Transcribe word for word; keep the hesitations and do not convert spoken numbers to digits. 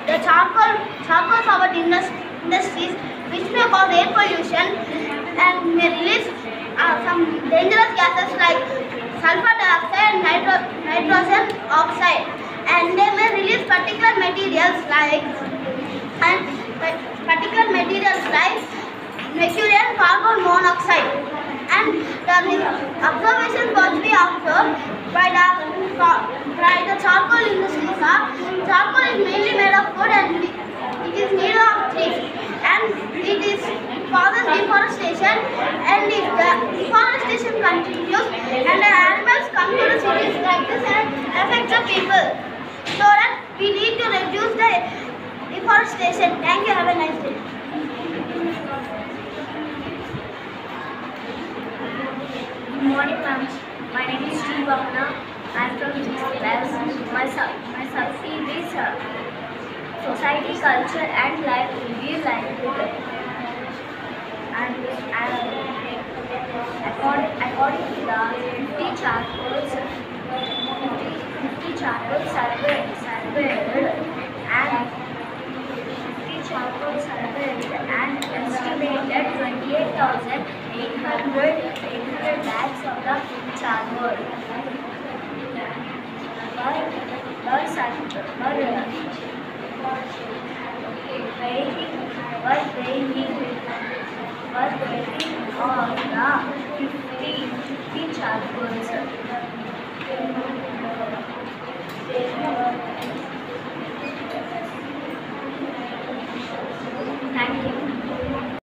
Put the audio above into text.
the charcoal charcoal powered industries, which may cause air pollution and may release uh, some dangerous gases like sulfur dioxide and nitro nitrogen oxide, and they may release particular materials like and particular materials like mercury and carbon monoxide. And the observations what we observed by the by the charcoal industries are charcoal is mainly made of wood and it is made of trees, and it is causes deforestation, and if the deforestation continues and the animals come to the cities like this and affect the people, so that we need to reduce the deforestation. Thank you. Have a nice day. Good morning, ma'am. My name is C V Raman. I am from this class. My, sub my subject is uh, Society, Culture and Life Review Livelihood. And uh, according, according to the fifty charcoals, fifty, fifty charcoals surveyed, surveyed and fifty charcoals surveyed and estimated twenty-eight thousand eight hundred bags of the charcoal. But, but, but, weighing, but weighing, but weighing of the fifty, fifty charcoals.